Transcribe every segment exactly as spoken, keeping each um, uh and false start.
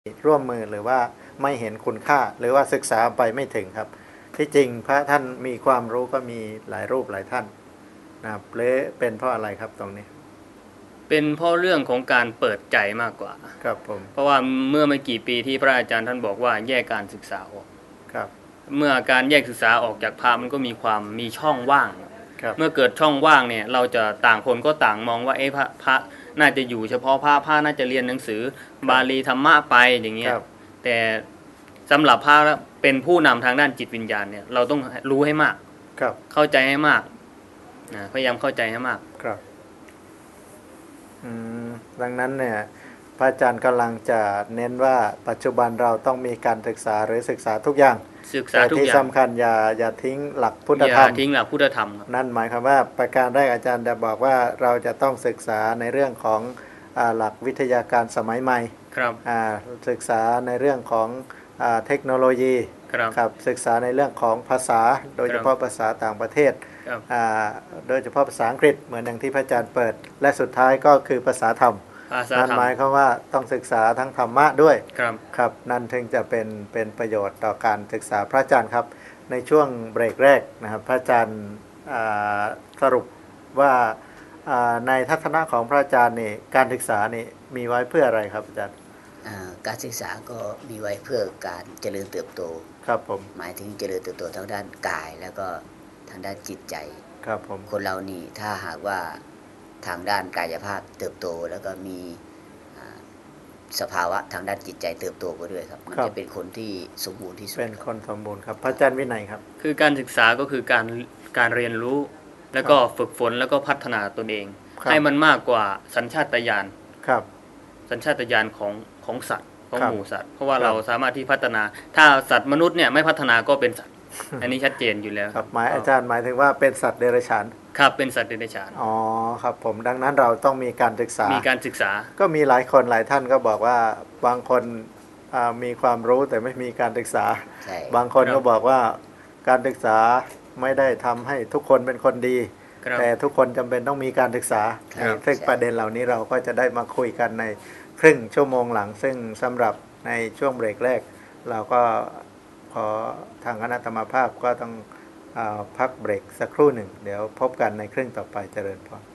ร่วมมือหรือว่าไม่เห็นคุณค่าหรือว่าศึกษาไปไม่ถึงครับที่จริงพระท่านมีความรู้ก็มีหลายรูปหลายท่านนะครับหรือเป็นเพราะอะไรครับตรงนี้เป็นเพราะเรื่องของการเปิดใจมากกว่าครับผมเพราะว่าเมื่อไม่กี่ปีที่พระอาจารย์ท่านบอกว่าแยกการศึกษาออกครับเมื่อการแยกศึกษาออกจากพระมันก็มีความมีช่องว่างครับเมื่อเกิดช่องว่างเนี่ยเราจะต่างคนก็ต่างมองว่าเอ๊ะพระพระน่าจะอยู่เฉพาะพระพระน่าจะเรียนหนังสือบาลีธรรมะไปอย่างเงี้ยแต่สำหรับพระเป็นผู้นำทางด้านจิตวิญญาณเนี่ยเราต้องรู้ให้มากครับเข้าใจให้มากนะพยายามเข้าใจให้มากครับอืมดังนั้นเนี่ยพระอาจารย์กำลังจะเน้นว่าปัจจุบันเราต้องมีการศึกษาหรือศึกษาทุกอย่างศึกษาทุกอย่างแต่ที่สำคัญอย่าอย่าทิ้งหลักพุทธธรรมอย่าทิ้งหลักพุทธธรรมนั่นหมายความว่าประการแรกอาจารย์จะบอกว่าเราจะต้องศึกษาในเรื่องของหลักวิทยาการสมัยใหม่ครับศึกษาในเรื่องของเทคโนโลยีครับศึกษาในเรื่องของภาษาโดยเฉพาะภาษาต่างประเทศโดยเฉพาะภาษาอังกฤษเหมือนอย่างที่พระอาจารย์เปิดและสุดท้ายก็คือภาษาธรรมนั่นหมายความว่าต้องศึกษาทั้งธรรมะด้วยครับครับนั่นถึงจะเป็นเป็นประโยชน์ต่อการศึกษาพระอาจารย์ครับในช่วงเบรกแรกนะครับพระอาจารย์สรุปว่าในทัศนะของพระอาจารย์นี่การศึกษานี่มีไว้เพื่ออะไรครับอาจารย์การศึกษาก็มีไว้เพื่อการเจริญเติบโตครับผมหมายถึงเจริญเติบโตทางด้านกายแล้วก็ทางด้านจิตใจครับผมคนเรานี่ถ้าหากว่าทางด้านกายภาพเติบโตแล้วก็มีสภาวะทางด้านจิตใจเติบโตไปด้วยครับมันจะเป็นคนที่สมบูรณ์ที่สุดเป็นคนสมบูรณ์ครับพระอาจารย์วินัยครับคือการศึกษาก็คือการการเรียนรู้แล้วก็ฝึกฝนแล้วก็พัฒนาตนเองให้มันมากกว่าสัญชาตญาณครับสัญชาตญาณของของสัตว์ของหมู่สัตว์เพราะว่าเราสามารถที่พัฒนาถ้าสัตว์มนุษย์เนี่ยไม่พัฒนาก็เป็นสัตว์อันนี้ชัดเจนอยู่แล้วครับหมายอาจารย์หมายถึงว่าเป็นสัตว์เดรัจฉานครับเป็นสัตว์เดรัจฉานอ๋อครับผมดังนั้นเราต้องมีการศึกษามีการศึกษาก็มีหลายคนหลายท่านก็บอกว่าบางคนมีความรู้แต่ไม่มีการศึกษาบางคนก็บอกว่าการศึกษาไม่ได้ทำให้ทุกคนเป็นคนดีแต่ทุกคนจำเป็นต้องมีการศึกษาซึ่งประเด็นเหล่านี้เราก็จะได้มาคุยกันในครึ่งชั่วโมงหลังซึ่งสำหรับในช่วงเบรกแรกเราก็ขอทางคณะธรรมภาพก็ต้องพักเบรกสักครู่หนึ่งเดี๋ยวพบกันในครึ่งต่อไปเจริญพร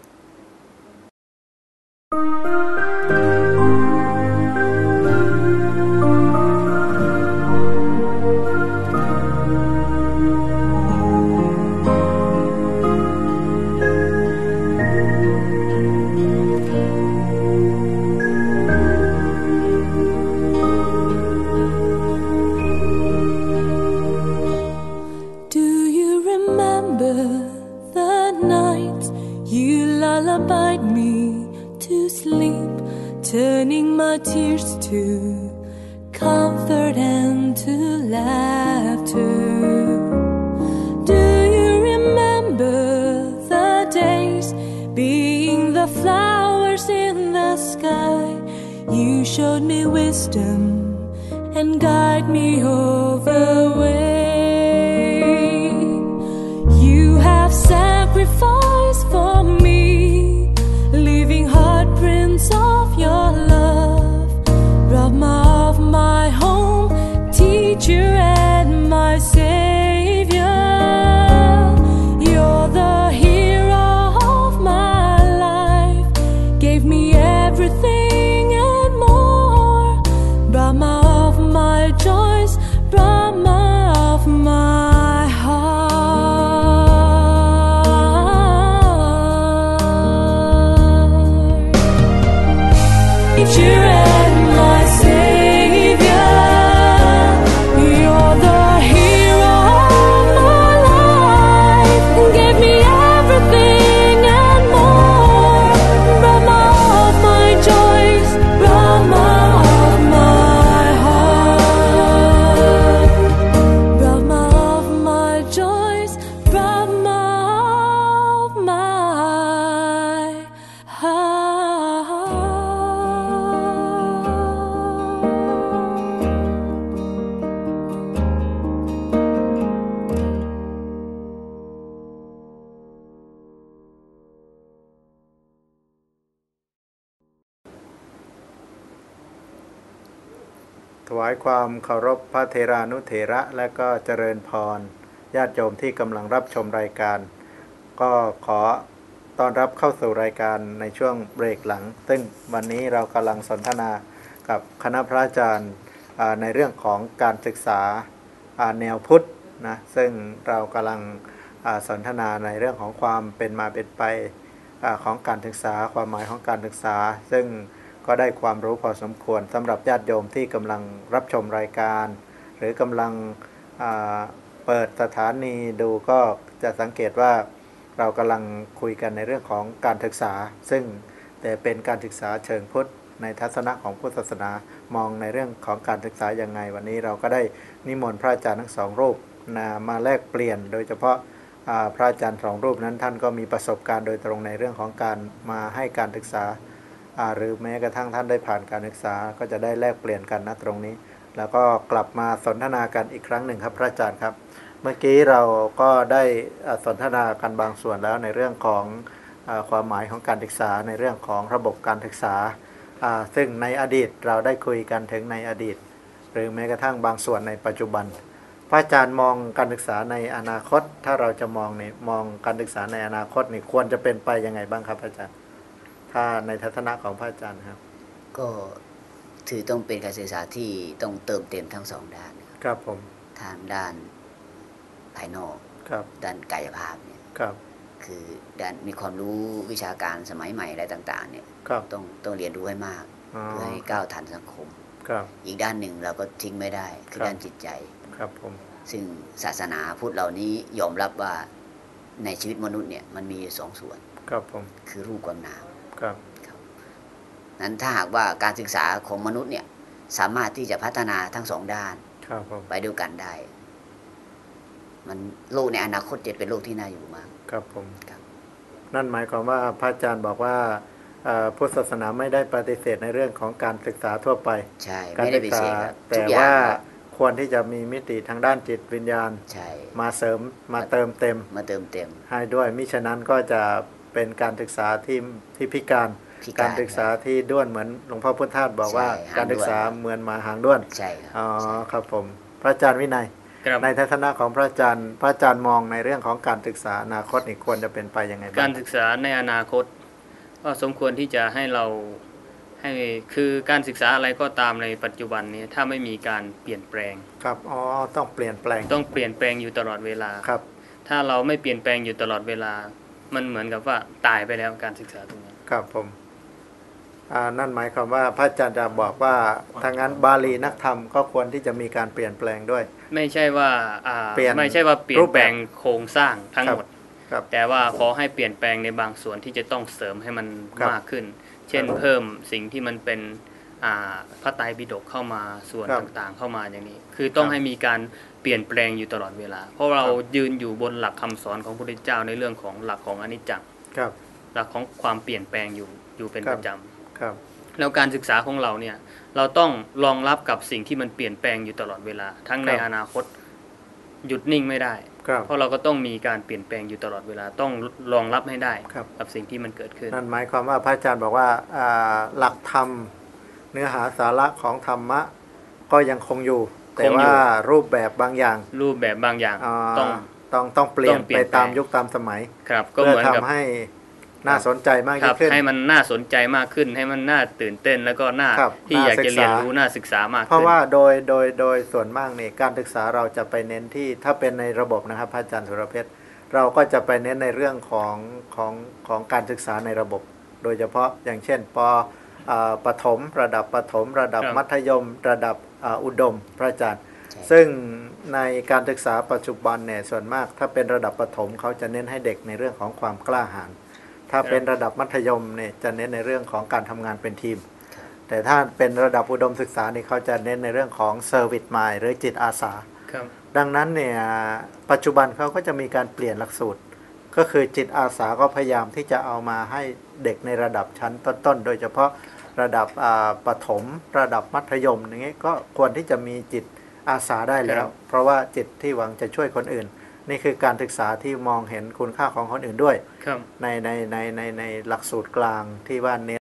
Turning my tears to comfort and to laughter. Do you remember the days being the flowers in the sky? You showed me wisdom and guide me all the way. You have sacrificed for me, leaving heartprints of your love, Brahma of my home, teacher and my savior. You're the hero of my life, gave me everything and more, Brahma of my joys, Brahma of my heart. ถวายความเคารพพระเทรานุเถระและก็เจริญพรญาติโยมที่กำลังรับชมรายการก็ขอต้อนรับเข้าสู่รายการในช่วงเบรกหลังซึ่งวันนี้เรากำลังสนทนากับคณะพระอาจารย์ในเรื่องของการศึกษาแนวพุทธนะซึ่งเรากำลังสนทนาในเรื่องของความเป็นมาเป็นไปของการศึกษาความหมายของการศึกษาซึ่งก็ได้ความรู้พอสมควรสำหรับญาติโยมที่กำลังรับชมรายการหรือกำลังเปิดสถานีดูก็จะสังเกตว่าเรากำลังคุยกันในเรื่องของการศึกษาซึ่งแต่เป็นการศึกษาเชิงพุทธในทัศนะของพุทธศาสนามองในเรื่องของการศึกษาอย่างไงวันนี้เราก็ได้นิมนต์พระอาจารย์ทั้งสองรูปมาแลกเปลี่ยนโดยเฉพาะพระอาจารย์สองรูปนั้นท่านก็มีประสบการณ์โดยตรงในเรื่องของการมาให้การศึกษาหรือแม้กระทั่งท่านได้ผ่านการศึกษาก็จะได้แลกเปลี่ยนกันณตรงนี้แล้วก็กลับมาสนทนากันอีกครั้งหนึ่งครับพระอาจารย์ครับเมื่อกี้เราก็ได้สนทนากันบางส่วนแล้วในเรื่องของความหมายของการศึกษาในเรื่องของระบบการศึกษาซึ่งในอดีตเราได้คุยกันถึงในอดีตหรือแม้กระทั่งบางส่วนในปัจจุบันพระอาจารย์มองการศึกษาในอนาคตถ้าเราจะมองเนี่ยมองการศึกษาในอนาคตนี่ควรจะเป็นไปยังไงบ้างครับอาจารย์ถ้าในทัศนะของพระอาจารย์ครับก็ถือต้องเป็นการศึกษาที่ต้องเติมเต็มทั้งสองด้านครับผมทางด้านภายนอกครับด้านกายภาพเนี่ยครับคือด้านมีความรู้วิชาการสมัยใหม่อะไรต่างๆเนี่ยต้องต้องเรียนรู้ให้มากเพื่อให้ก้าวทันสังคมครับอีกด้านหนึ่งเราก็ทิ้งไม่ได้คือด้านจิตใจครับผมซึ่งศาสนาพุทธเหล่านี้ยอมรับว่าในชีวิตมนุษย์เนี่ยมันมีสองส่วนครับผมคือรูปกับนามครับนั้นถ้าหากว่าการศึกษาของมนุษย์เนี่ยสามารถที่จะพัฒนาทั้งสองด้านไปด้วยกันได้มันโลกในอนาคตจะเป็นโลกที่น่าอยู่มากครับผมนั่นหมายความว่าพระอาจารย์บอกว่าพุทธศาสนาไม่ได้ปฏิเสธในเรื่องของการศึกษาทั่วไปใช่ไม่ได้ปฏิเสธแต่ว่าควรที่จะมีมิติทางด้านจิตวิญญาณมาเสริมมาเติมเต็มมาเติมเต็มให้ด้วยมิฉะนั้นก็จะเป็นการศึกษาที่ที่พิการการศึกษาที่ด้วนเหมือนหลวงพ่อพุทธทาสบอกว่าการศึกษาเหมือนหมาหางด้วนใช่อ๋อครับผมพระอาจารย์วินัยในทัศนะของพระอาจารย์พระอาจารย์มองในเรื่องของการศึกษาอนาคตนี่ควรจะเป็นไปยังไงบ้างการศึกษาในอนาคตก็สมควรที่จะให้เราให้คือการศึกษาอะไรก็ตามในปัจจุบันนี้ถ้าไม่มีการเปลี่ยนแปลงครับอ๋อต้องเปลี่ยนแปลงต้องเปลี่ยนแปลงอยู่ตลอดเวลาครับถ้าเราไม่เปลี่ยนแปลงอยู่ตลอดเวลามันเหมือนกับว่าตายไปแล้วการศึกษาตรงนี้ครับผมนั่นหมายความว่าพระอาจารย์จะบอกว่าทางนั้นบาลีนักธรรมก็ควรที่จะมีการเปลี่ยนแปลงด้วยไม่ใช่ว่าไม่ใช่ว่าเปลี่ยนแปลงโครงสร้างทั้งหมดแต่ว่าขอให้เปลี่ยนแปลงในบางส่วนที่จะต้องเสริมให้มันมากขึ้นเช่นเพิ่มสิ่งที่มันเป็นพระไตรปิฎกเข้ามาส่วนต่างๆเข้ามาอย่างนี้คือต้องให้มีการเปลี่ยนแปลงอยู่ตลอดเวลาเพราะเรายืนอยู่บนหลักคำสอนของพระพุทธเจ้าในเรื่องของหลักของอนิจจังหลักของความเปลี่ยนแปลงอยู่อยู่เป็นประจำแล้วการศึกษาของเราเนี่ยเราต้องรองรับกับสิ่งที่มันเปลี่ยนแปลงอยู่ตลอดเวลาทั้งในอนาคตหยุดนิ่งไม่ได้เพราะเราก็ต้องมีการเปลี่ยนแปลงอยู่ตลอดเวลาต้องรองรับให้ได้กับสิ่งที่มันเกิดขึ้นนั่นหมายความว่าพระอาจารย์บอกว่าหลักธรรมเนื้อหาสาระของธรรมะก็ยังคงอยู่แต่ว่ารูปแบบบางอย่างรูปแบบบางอย่างต้องต้องต้องเปลี่ยนไปตามยุคตามสมัยเพื่อทำให้น่าสนใจมากขึ้นให้มันน่าสนใจมากขึ้นให้มันน่าตื่นเต้นแล้วก็น่าที่อยากจะเรียนรู้น่าศึกษามากขึ้นเพราะว่าโดยโดยโดยส่วนมากเนี่ยการศึกษาเราจะไปเน้นที่ถ้าเป็นในระบบนะครับพระอาจารย์สุรเพชรเราก็จะไปเน้นในเรื่องของของของการศึกษาในระบบโดยเฉพาะอย่างเช่นป.ประถมระดับประถมระดับมัธยมระดับอุดมพระอาจารย์ซึ่งในการศึกษาปัจจุบันเนี่ยส่วนมากถ้าเป็นระดับประถมเขาจะเน้นให้เด็กในเรื่องของความกล้าหาญถ้าเป็นระดับมัธยมเนี่ยจะเน้นในเรื่องของการทำงานเป็นทีมแต่ถ้าเป็นระดับอุดมศึกษานี่เขาจะเน้นในเรื่องของเซอร์วิสมายหรือจิตอาสาดังนั้นเนี่ยปัจจุบันเขาก็จะมีการเปลี่ยนหลักสูตรก็คือจิตอาสาก็พยายามที่จะเอามาให้เด็กในระดับชั้นต้นๆโดยเฉพาะระดับประถมระดับมัธยมอย่างนี้ก็ควรที่จะมีจิตอาสาได้แล้วเพราะว่าจิตที่หวังจะช่วยคนอื่นนี่คือการศึกษาที่มองเห็นคุณค่าของคนอื่นด้วยในในในในในหลักสูตรกลางที่ว่าเน้น